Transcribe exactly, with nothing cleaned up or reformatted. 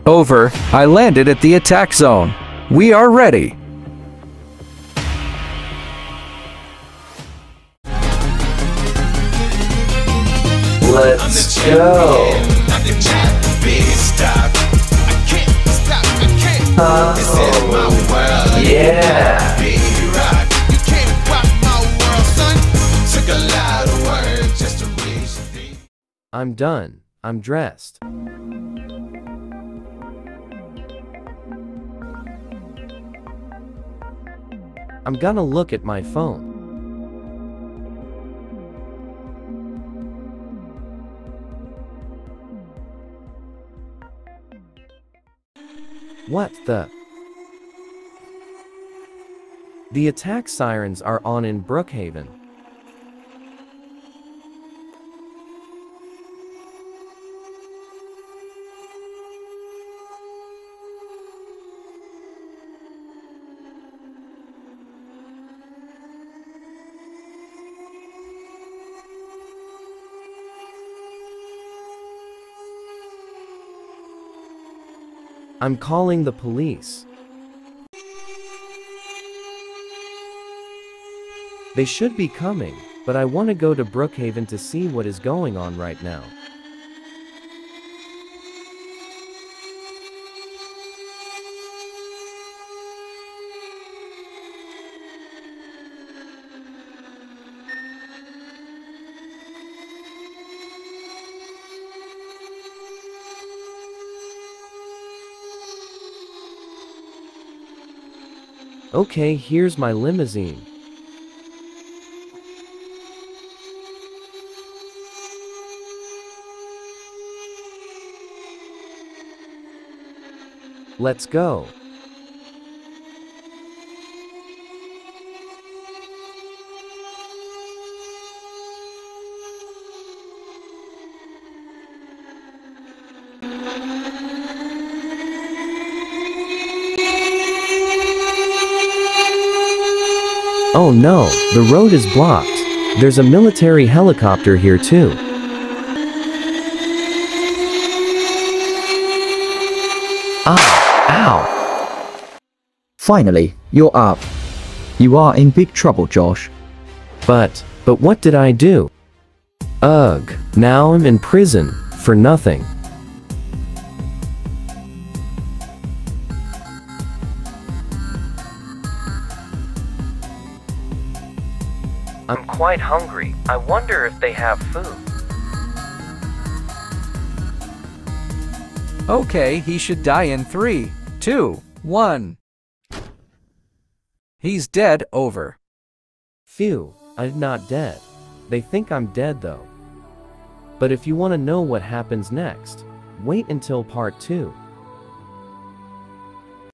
Over. I landed at the attack zone. We are ready. Let's go. Oh, yeah. I'm done. I'm dressed. I'm gonna look at my phone. What the? The attack sirens are on in Brookhaven. I'm calling the police. They should be coming, but I want to go to Brookhaven to see what is going on right now. Okay, here's my limousine. Let's go. Oh no, the road is blocked. There's a military helicopter here too. Ah, ow. Finally, you're up. You are in big trouble, Josh. But, but what did I do? Ugh, now I'm in prison, for nothing. I'm quite hungry. I wonder if they have food. Okay, he should die in three, two, one. He's dead. Over. Phew, I'm not dead. They think I'm dead though. But if you want to know what happens next, wait until part two.